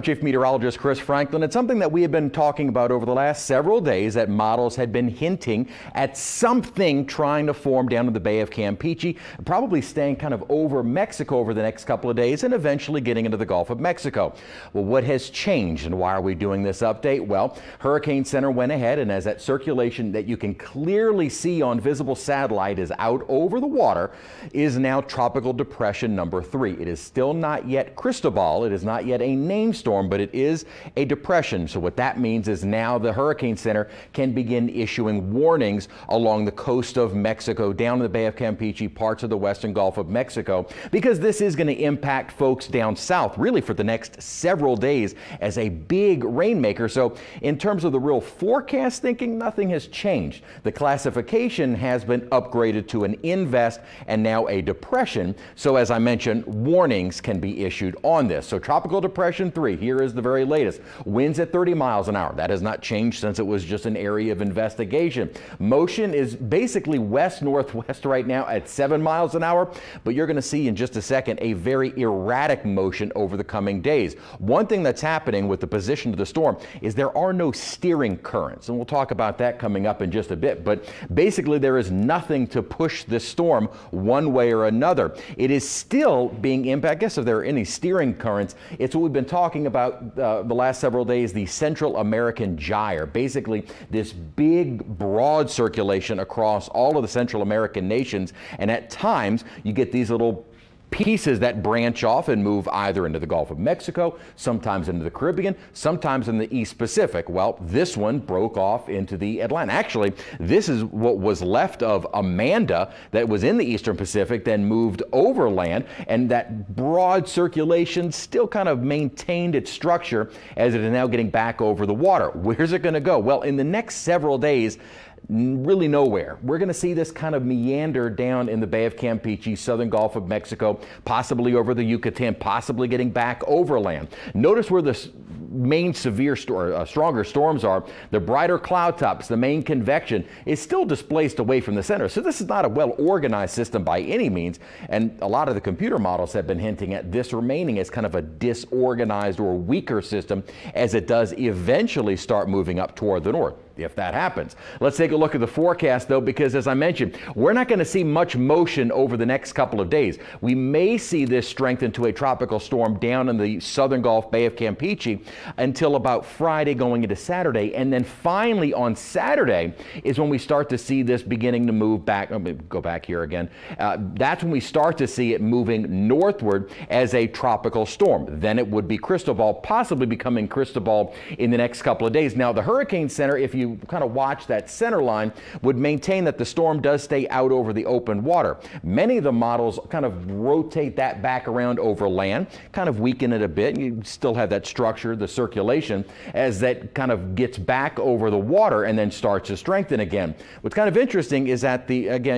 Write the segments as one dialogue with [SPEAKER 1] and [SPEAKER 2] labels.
[SPEAKER 1] Chief Meteorologist Chris Franklin. It's something that we have been talking about over the last several days, that models had been hinting at something trying to form down in the Bay of Campeche, probably staying kind of over Mexico over the next couple of days and eventually getting into the Gulf of Mexico. Well, what has changed and why are we doing this update? Well, Hurricane Center went ahead, and as that circulation that you can clearly see on visible satellite is out over the water, is now Tropical Depression number 3. It is still not yet Cristobal. It is not yet a named storm, but it is a depression. So what that means is now the Hurricane Center can begin issuing warnings along the coast of Mexico, down to the Bay of Campeche, parts of the western Gulf of Mexico, because this is going to impact folks down south really for the next several days as a big rainmaker. So in terms of the real forecast thinking, nothing has changed. The classification has been upgraded to an invest and now a depression. So as I mentioned, warnings can be issued on this. So Tropical Depression 3, here is the very latest. Winds at 30 miles an hour. That has not changed since it was just an area of investigation. Motion is basically west-northwest right now at 7 miles an hour, but you're going to see in just a second a very erratic motion over the coming days. One thing that's happening with the position of the storm is there are no steering currents, and we'll talk about that coming up in just a bit, but basically there is nothing to push this storm one way or another. It is still being impacted. I guess if there are any steering currents, it's what we've been talking about the last several days, the Central American gyre. Basically, this big, broad circulation across all of the Central American nations, and at times you get these little pieces that branch off and move either into the Gulf of Mexico, sometimes into the Caribbean, sometimes in the East Pacific. Well, this one broke off into the Atlantic. Actually, this is what was left of Amanda that was in the Eastern Pacific, then moved overland, and that broad circulation still kind of maintained its structure as it is now getting back over the water. Where's it going to go? Well, in the next several days, really nowhere. We're going to see this kind of meander down in the Bay of Campeche, southern Gulf of Mexico, possibly over the Yucatan, possibly getting back overland. Notice where the main stronger storms are. The brighter cloud tops, the main convection is still displaced away from the center. So this is not a well-organized system by any means, and a lot of the computer models have been hinting at this remaining as kind of a disorganized or weaker system as it does eventually start moving up toward the north, if that happens. Let's take a look at the forecast though, because as I mentioned, we're not going to see much motion over the next couple of days. We may see this strengthen to a tropical storm down in the southern Gulf, Bay of Campeche, until about Friday going into Saturday. And then finally on Saturday is when we start to see this beginning to move back. Let me go back here again. That's when we start to see it moving northward as a tropical storm. Then it would be Cristobal, possibly becoming Cristobal in the next couple of days. Now the Hurricane Center, if you kind of watch that center line, would maintain that the storm does stay out over the open water. Many of the models kind of rotate that back around over land, kind of weaken it a bit. You still have that structure, the circulation, as that kind of gets back over the water and then starts to strengthen again. What's kind of interesting is that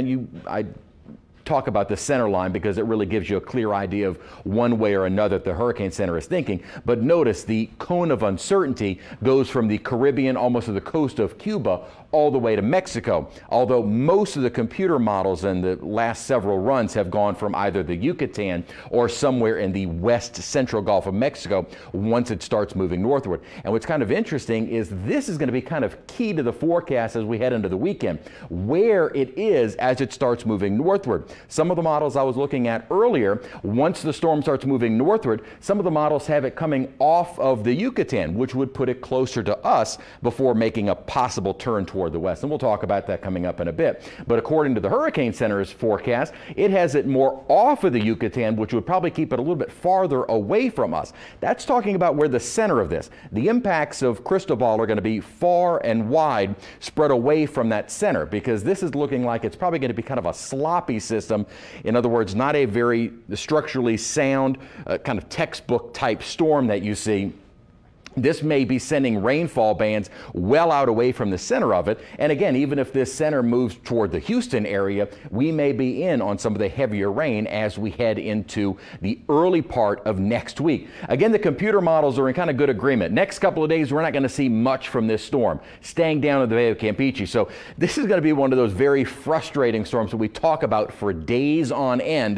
[SPEAKER 1] I talk about the center line because it really gives you a clear idea of one way or another that the Hurricane Center is thinking. But notice the cone of uncertainty goes from the Caribbean almost to the coast of Cuba all the way to Mexico. Although most of the computer models in the last several runs have gone from either the Yucatan or somewhere in the west central Gulf of Mexico once it starts moving northward. And what's kind of interesting is this is going to be kind of key to the forecast as we head into the weekend, where it is as it starts moving northward. Some of the models I was looking at earlier, once the storm starts moving northward, some of the models have it coming off of the Yucatan, which would put it closer to us before making a possible turn toward the west. And we'll talk about that coming up in a bit. But according to the Hurricane Center's forecast, it has it more off of the Yucatan, which would probably keep it a little bit farther away from us. That's talking about where the center of this. The impacts of Cristobal are going to be far and wide, spread away from that center, because this is looking like it's probably going to be kind of a sloppy system. In other words, not a very structurally sound, kind of textbook type storm that you see. This may be sending rainfall bands well out away from the center of it. And again, even if this center moves toward the Houston area, we may be in on some of the heavier rain as we head into the early part of next week. Again, the computer models are in kind of good agreement. Next couple of days, we're not going to see much from this storm, staying down in the Bay of Campeche. So this is going to be one of those very frustrating storms that we talk about for days on end.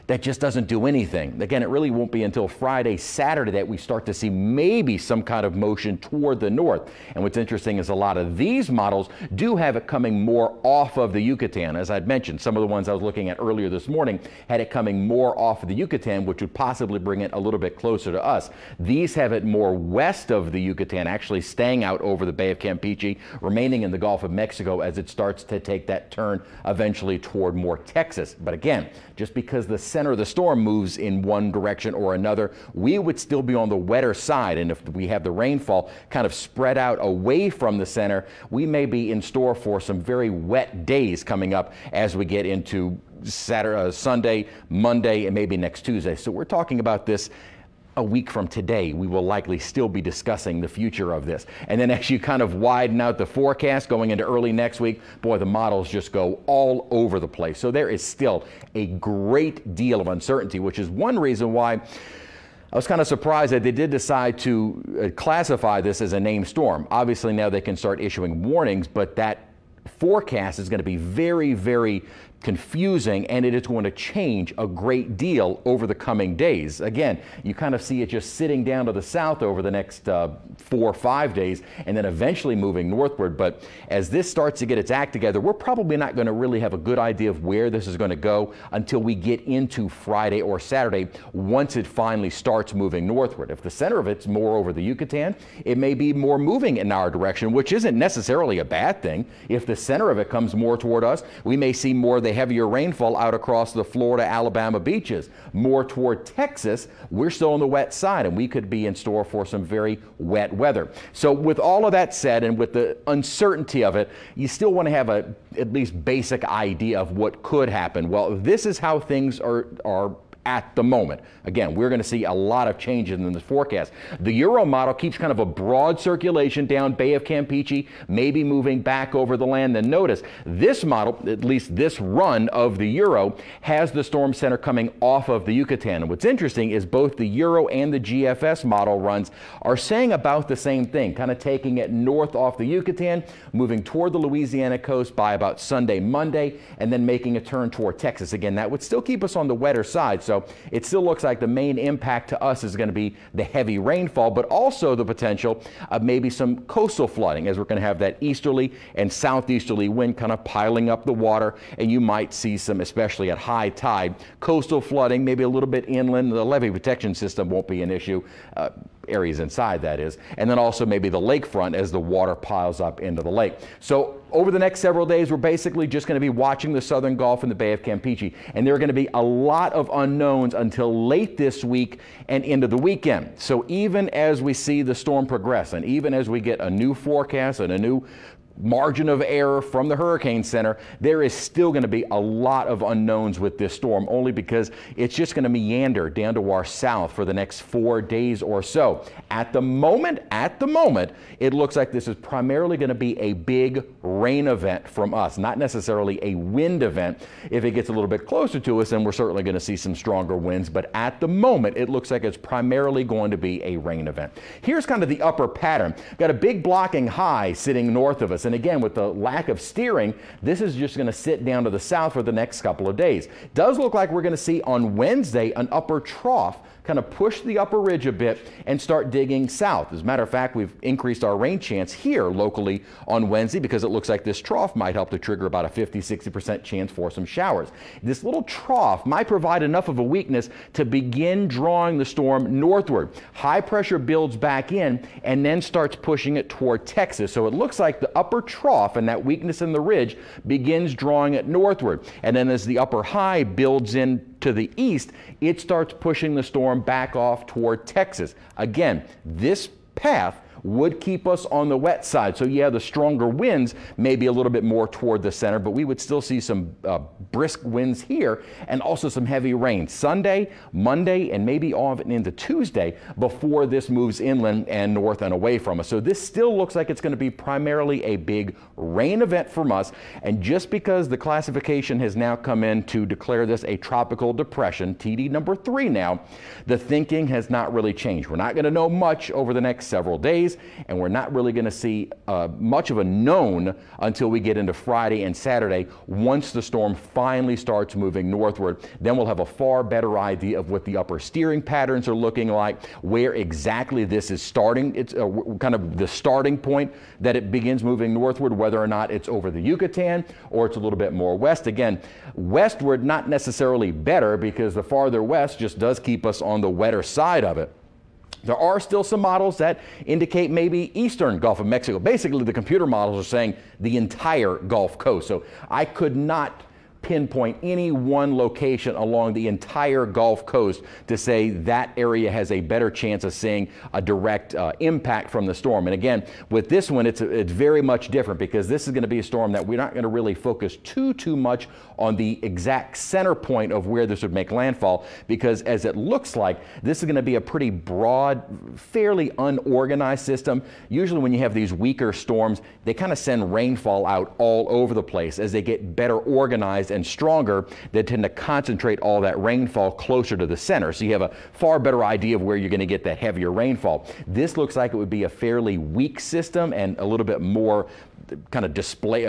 [SPEAKER 1] that just doesn't do anything. Again, it really won't be until Friday, Saturday that we start to see maybe some kind of motion toward the north. And what's interesting is a lot of these models do have it coming more off of the Yucatan. As I'd mentioned, some of the ones I was looking at earlier this morning had it coming more off of the Yucatan, which would possibly bring it a little bit closer to us. These have it more west of the Yucatan, actually staying out over the Bay of Campeche, remaining in the Gulf of Mexico as it starts to take that turn eventually toward more Texas. But again, just because the center of the storm moves in one direction or another, we would still be on the wetter side. And if we have the rainfall kind of spread out away from the center, we may be in store for some very wet days coming up as we get into Saturday, Sunday, Monday, and maybe next Tuesday. So we're talking about this a week from today. We will likely still be discussing the future of this. And then as you kind of widen out the forecast going into early next week, boy, the models just go all over the place. So there is still a great deal of uncertainty, which is one reason why I was kind of surprised that they did decide to classify this as a named storm. Obviously now they can start issuing warnings, but that forecast is going to be very, very confusing, and it is going to change a great deal over the coming days. Again, you kind of see it just sitting down to the south over the next 4 or 5 days, and then eventually moving northward. But as this starts to get its act together, we're probably not going to really have a good idea of where this is going to go until we get into Friday or Saturday, once it finally starts moving northward. If the center of it's more over the Yucatan, it may be more moving in our direction, which isn't necessarily a bad thing. If the center of it comes more toward us, we may see more of the heavier rainfall out across the Florida, Alabama beaches. More toward Texas, we're still on the wet side, and we could be in store for some very wet weather. So with all of that said, and with the uncertainty of it, you still want to have a at least basic idea of what could happen. Well, this is how things are at the moment. Again, we're going to see a lot of changes in this forecast. The Euro model keeps kind of a broad circulation down Bay of Campeche, maybe moving back over the land. Then notice this model, at least this run of the Euro, has the storm center coming off of the Yucatan. And what's interesting is both the Euro and the GFS model runs are saying about the same thing, kind of taking it north off the Yucatan, moving toward the Louisiana coast by about Sunday, Monday, and then making a turn toward Texas. Again, that would still keep us on the wetter side. So it still looks like the main impact to us is going to be the heavy rainfall, but also the potential of maybe some coastal flooding, as we're going to have that easterly and southeasterly wind kind of piling up the water, and you might see some, especially at high tide, coastal flooding, maybe a little bit inland. The levee protection system won't be an issue. Areas inside, that is, and then also maybe the lakefront as the water piles up into the lake. So over the next several days, we're basically just going to be watching the southern Gulf and the Bay of Campeche, and there are going to be a lot of unknowns until late this week and into the weekend. So even as we see the storm progress, and even as we get a new forecast and a new margin of error from the Hurricane Center, there is still going to be a lot of unknowns with this storm, only because it's just going to meander down to our south for the next 4 days or so. At the moment, it looks like this is primarily going to be a big rain event from us, not necessarily a wind event. If it gets a little bit closer to us, then we're certainly going to see some stronger winds, but at the moment, it looks like it's primarily going to be a rain event. Here's kind of the upper pattern. Got a big blocking high sitting north of us. And again, with the lack of steering, this is just going to sit down to the south for the next couple of days. Does look like we're going to see on Wednesday an upper trough kind of push the upper ridge a bit and start digging south. As a matter of fact, we've increased our rain chance here locally on Wednesday because it looks like this trough might help to trigger about a 50–60% chance for some showers. This little trough might provide enough of a weakness to begin drawing the storm northward. High pressure builds back in and then starts pushing it toward Texas. So it looks like the upper trough and that weakness in the ridge begins drawing it northward. And then as the upper high builds in to the east, it starts pushing the storm back off toward Texas. Again, this path would keep us on the wet side. So yeah, the stronger winds may be a little bit more toward the center, but we would still see some brisk winds here and also some heavy rain Sunday, Monday, and maybe on into Tuesday before this moves inland and north and away from us. So this still looks like it's going to be primarily a big rain event from us. And just because the classification has now come in to declare this a tropical depression, TD number 3 now, the thinking has not really changed. We're not going to know much over the next several days. areas, and we're not really going to see much of a known until we get into Friday and Saturday. Once the storm finally starts moving northward, then we'll have a far better idea of what the upper steering patterns are looking like, where exactly this is starting. It's kind of the starting point that it begins moving northward, whether or not it's over the Yucatan or it's a little bit more west. Again, westward, not necessarily better, because the farther west just does keep us on the wetter side of it. There are still some models that indicate maybe eastern Gulf of Mexico. Basically, the computer models are saying the entire Gulf Coast. So I could not pinpoint any one location along the entire Gulf Coast to say that area has a better chance of seeing a direct impact from the storm. And again, with this one, it's very much different, because this is going to be a storm that we're not going to really focus too much on the exact center point of where this would make landfall, because as it looks like, this is going to be a pretty broad, fairly unorganized system. Usually when you have these weaker storms, they kind of send rainfall out all over the place. As they get better organized and stronger, they tend to concentrate all that rainfall closer to the center. So you have a far better idea of where you're going to get that heavier rainfall. This looks like it would be a fairly weak system and a little bit more kind of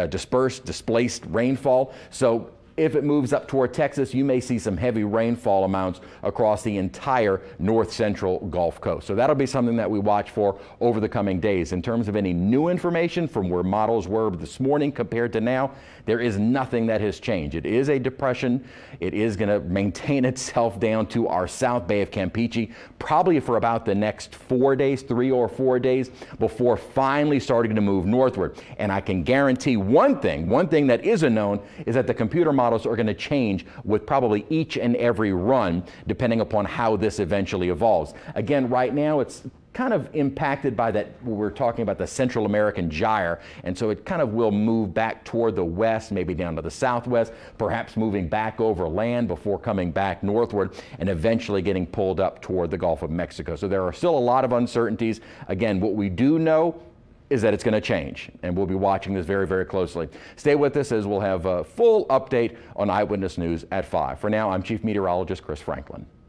[SPEAKER 1] displaced rainfall. So if it moves up toward Texas, you may see some heavy rainfall amounts across the entire north central Gulf Coast. So that'll be something that we watch for over the coming days. In terms of any new information from where models were this morning compared to now, there is nothing that has changed. It is a depression. It is going to maintain itself down to our south Bay of Campeche, probably for about the next 4 days, 3 or 4 days, before finally starting to move northward. And I can guarantee one thing that is a known is that the computer models are going to change with probably each and every run, depending upon how this eventually evolves. Again, right now it's kind of impacted by that, we're talking about the Central American gyre, and so it kind of will move back toward the west, maybe down to the southwest, perhaps moving back over land before coming back northward and eventually getting pulled up toward the Gulf of Mexico. So there are still a lot of uncertainties. Again, what we do know is that it's going to change, and we'll be watching this very closely. Stay with us, as we'll have a full update on Eyewitness News at 5. For now, I'm Chief Meteorologist Chris Franklin.